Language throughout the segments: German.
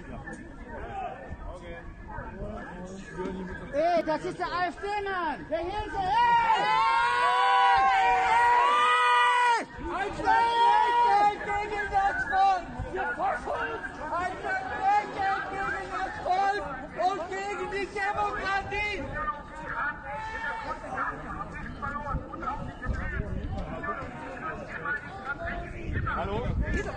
Ey, das ist der AfD-Mann! Der Hilfe! Ein Schwert gegen das Volk! Ein Schwert gegen das Volk und gegen die Demokratie! Hallo?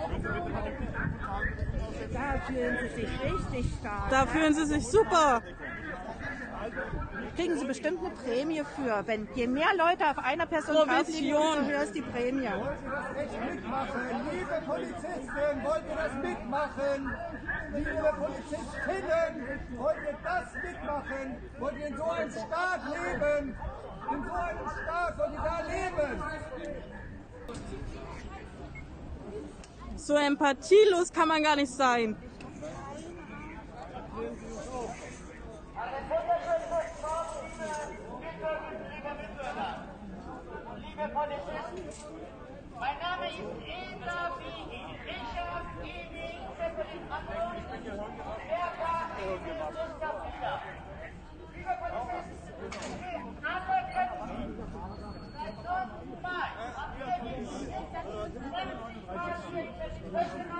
Da fühlen Sie sich richtig stark. Da fühlen Sie sich super. Kriegen Sie bestimmt eine Prämie für. Wenn je mehr Leute auf einer Person draufliegen, Provision. umso höher ist die Prämie. Wollt ihr das echt mitmachen? Liebe Polizisten, wollt ihr das mitmachen? Liebe Polizistinnen, wollt ihr das mitmachen? Wollt ihr in so einem Staat leben? In so einem Staat wollt ihr da leben? So empathielos kann man gar nicht sein. Liebe Polizisten, mein Name ist Eva Bini. Richard Bini, Separation, Berger, Gustav Wiener. Liebe Polizisten, alle Köpfe. Seit 9. Mai haben wir die 20 Köpfe